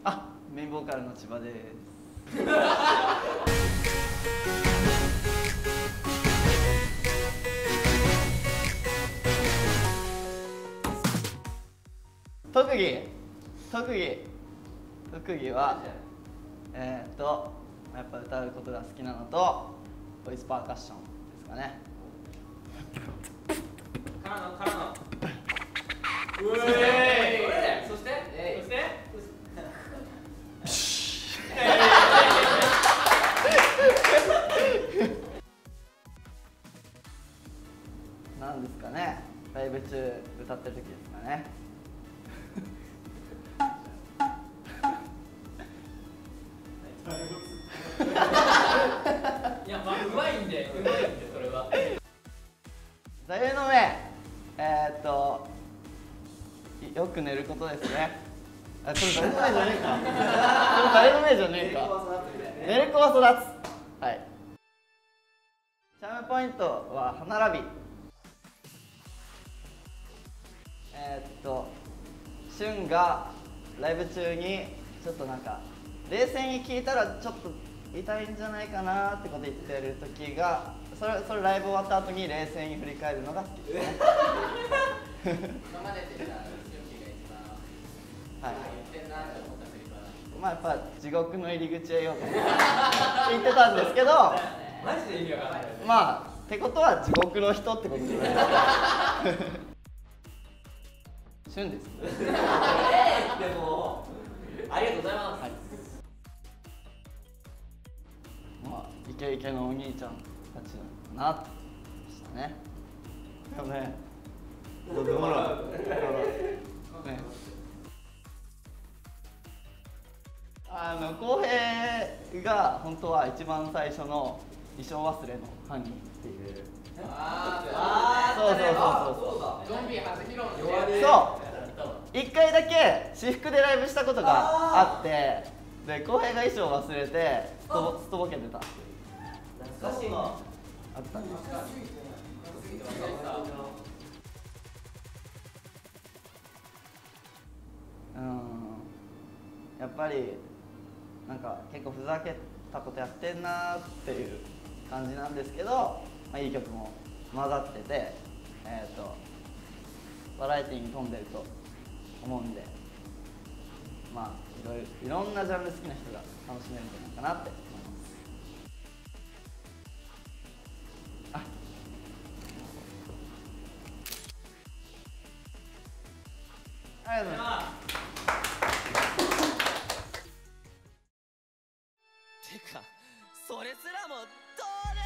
あ、メインボーカルの千葉です。特技はやっぱ歌うことが好きなのとボイスパーカッションですかね。 からのそしてなんですかね、ライブ中歌ってる時ですかね。 いや、まあうまいんでそれは。 座右の銘、よく寝ることですね。あ、それ座右の銘じゃねえか。それ座右の銘じゃねえか。寝る子は育つ。はい。チャームポイントは歯並び。俊がライブ中にちょっとなんか冷静に聞いたらちょっと痛いんじゃないかなってこと言ってる時が、それライブ終わった後に冷静に振り返るのが好きですね。 今まででさ、俊樹が一番言ってんなって思ったセリフは何？ まあやっぱ地獄の入り口へようと言ってたんですけど、 マジで意味わかんない。 まあってことは地獄の人ってことですね。俊です。 でもありがとうございます。 はい、まあイケイケのお兄ちゃんたちだなってでしたね。でもね、ほらね、浩平が本当は一番最初の衣装忘れの犯人っていう。そうゾンビ初披露のそう1回だけ私服でライブしたことがあって、で浩平が衣装忘れてすとぼけてたっていう。 懐かしいな。 あったんです。やっぱりなんか結構ふざけたことやってんなーっていう感じなんですけど、まあ、いい曲も混ざってて、バラエティーに富んでると思うんで、まあいろんなジャンル好きな人が楽しめるんじゃないかなって思います。ありがとうございます。 てかそれすらもどう